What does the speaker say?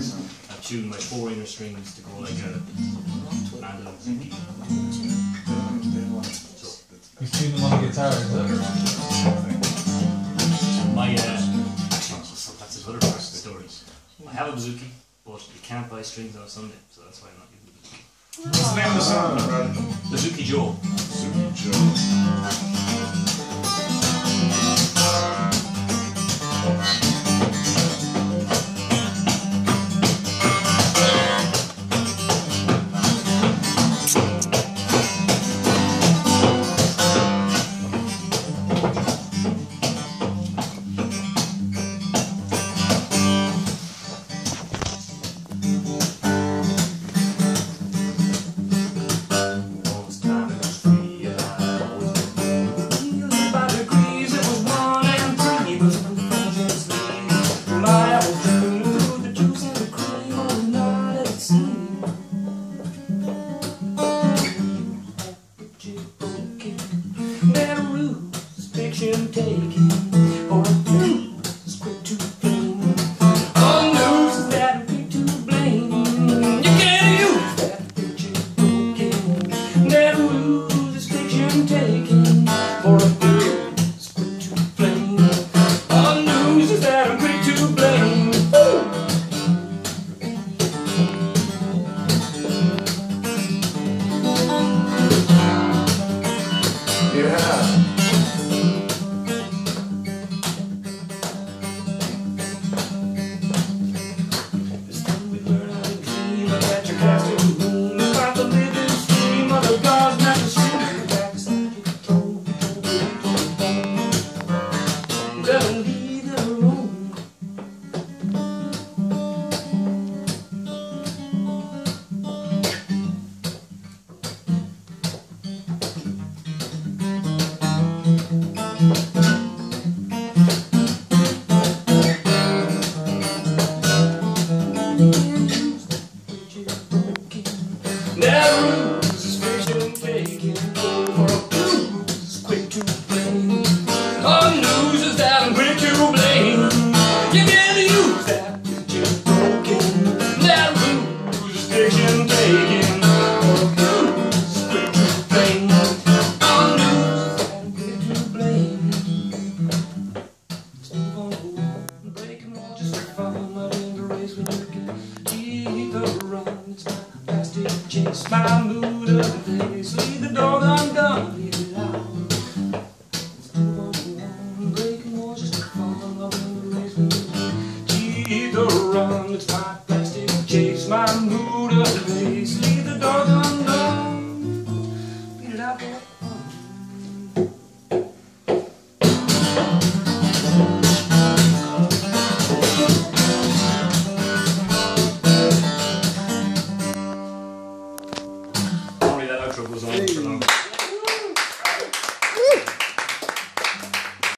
I'm tuning my 4 inner strings to go like a mandolin. So you tune them on the guitar, is it? my so that's another part of the story. I have a bouzouki, but you can't buy strings on a Sunday, so that's why I'm not using the bouzouki. What's the name of the song, Brad? Bouzouki Joe. Bouzouki Joe. Taking or a blues quick to blame. All news is that quick to blame. You can't use that picture broken. That ruse is fiction taking for a blues quick to blame. All news is that I'm quick to blame. Yeah. That ruse is fiction taking for a blues quick to blame. All news is that I'm quick to blame. You can't use that picture broken. That ruse is fiction taking for a blues quick to blame. All news is that I'm quick to blame. Let's move on, breaking law just for fun. I didn't race when you can keep the run. It's my plastic chase, my mood of the place. Leave the door undone, leave it out. Let's move on, breaking laws just for fun. I'll win the race when you keep the run. It's my plastic chase, my mood of the place. Leave the door undone, beat it out, boy. That outro goes on for long.